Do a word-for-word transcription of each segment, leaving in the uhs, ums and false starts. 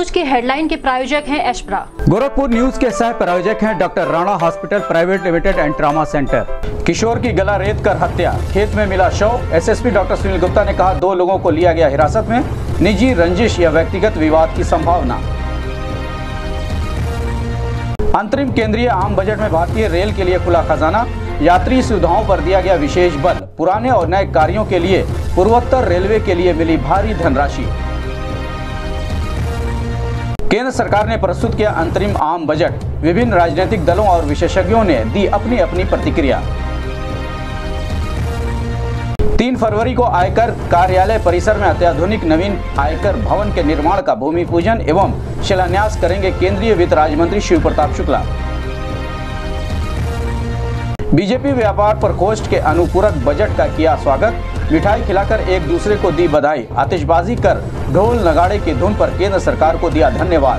News की headline के प्रायोजक हैं एशप्रा। गोरखपुर न्यूज के सह प्रायोजक हैं doctor Rana hospital private limited and trauma centre. किशोर की गला रेत कर हत्या, खेत में मिला शव। एसएसपी डॉक्टर सुनील गुप्ता ने कहा, दो लोगों को लिया गया हिरासत में, निजी रंजिश या व्यक्तिगत विवाद की संभावना। अंतरिम केंद्रीय आम बजट में भारतीय रेल के लिए खुला खजाना, यात्री सुविधाओं पर दिया गया विशेष बल। पुराने और नए कार्यों के लिए पूर्वोत्तर रेलवे के लिए मिली भारी धनराशि। केंद्र सरकार ने प्रस्तुत किया अंतरिम आम बजट, विभिन्न राजनीतिक दलों और विशेषज्ञों ने दी अपनी अपनी प्रतिक्रिया। तीन फरवरी को आयकर कार्यालय परिसर में अत्याधुनिक नवीन आयकर भवन के निर्माण का भूमि पूजन एवं शिलान्यास करेंगे केंद्रीय वित्त राज्य मंत्री शिव प्रताप शुक्ला। बीजेपी व्यापार प्रकोष्ठ के अनुपूरक बजट का किया स्वागत, मिठाई खिलाकर एक दूसरे को दी बधाई, आतिशबाजी कर ढोल नगाड़े की धुन पर केंद्र सरकार को दिया धन्यवाद।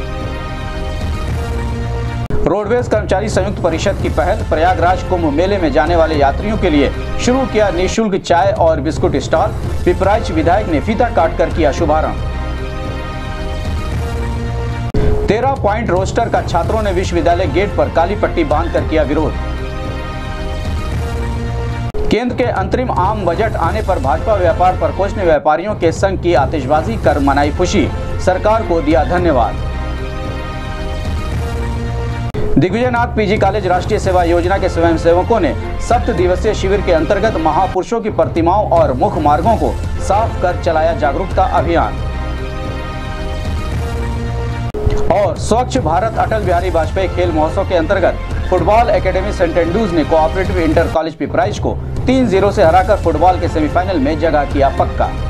रोडवेज कर्मचारी संयुक्त परिषद की पहल, प्रयागराज कुंभ मेले में जाने वाले यात्रियों के लिए शुरू किया निःशुल्क चाय और बिस्कुट स्टॉल। पिपराइच विधायक ने फीता काटकर किया शुभारंभ। तेरह पॉइंट रोस्टर का छात्रों ने विश्वविद्यालय गेट पर काली पट्टी बांधकर किया विरोध। केंद्र के अंतरिम आम बजट आने पर भाजपा व्यापार प्रकोष्ठ ने व्यापारियों के संग की आतिशबाजी कर मनाई खुशी, सरकार को दिया धन्यवाद। दिग्विजयनाथ पीजी कॉलेज राष्ट्रीय सेवा योजना के स्वयंसेवकों ने सप्त दिवसीय शिविर के अंतर्गत महापुरुषों की प्रतिमाओं और मुख्य मार्गों को साफ कर चलाया जागरूकता अभियान। और स्वच्छ भारत अटल बिहारी वाजपेयी खेल महोत्सव के अंतर्गत फुटबॉल एकेडमी सेंट एंड्रूज ने कोऑपरेटिव इंटर कॉलेज पिपराइच को तीन जीरो से हराकर फुटबॉल के सेमीफाइनल में जगह किया पक्का।